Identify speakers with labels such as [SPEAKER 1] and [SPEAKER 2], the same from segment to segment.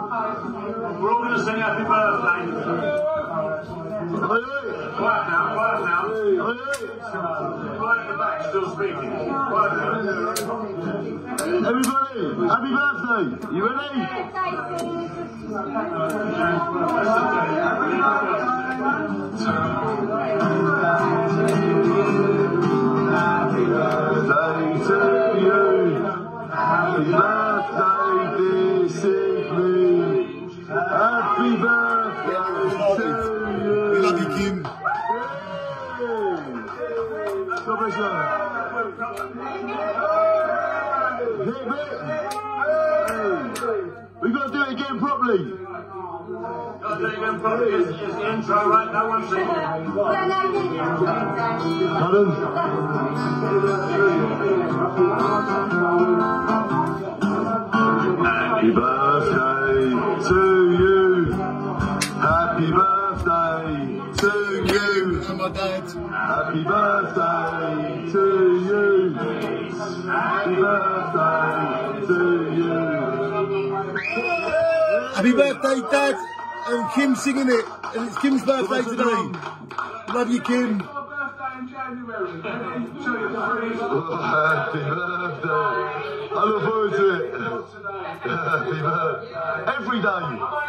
[SPEAKER 1] We're all going to sing happy birthday. Quiet now, quiet now. Quiet at the back, still speaking. Quiet now.
[SPEAKER 2] Everybody, happy birthday. You ready? Happy birthday to you. Happy birthday, dear Sydney. Happy birthday to you.
[SPEAKER 3] We love you, Kim.
[SPEAKER 2] God bless you. We got to do it again properly.
[SPEAKER 1] Got to do it again properly. It's the intro, right? No one's singing.
[SPEAKER 2] Pardon? Happy birthday to you. Happy birthday to you.
[SPEAKER 3] And my dad.
[SPEAKER 2] Happy birthday to you. Happy birthday to you.
[SPEAKER 3] Happy birthday, Dad. And Kim's singing it. And it's Kim's birthday today. Love you, Kim.
[SPEAKER 2] Happy birthday. I look forward to it. Happy birthday. Every day.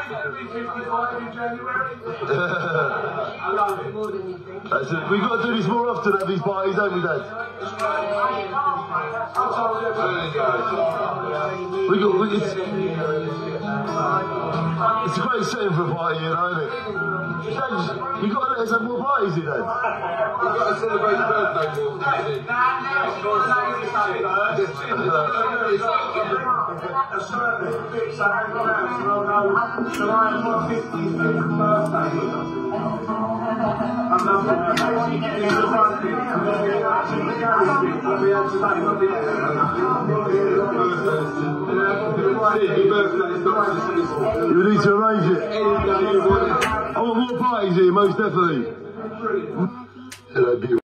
[SPEAKER 2] That's it. We've got to do this more often at these parties, haven't we, Dad? It's a great setting for a party, you know, isn't it? You've got to let us have more parties, you know. You've got to celebrate your birthday more. You need to arrange it. I want more parties here, most definitely.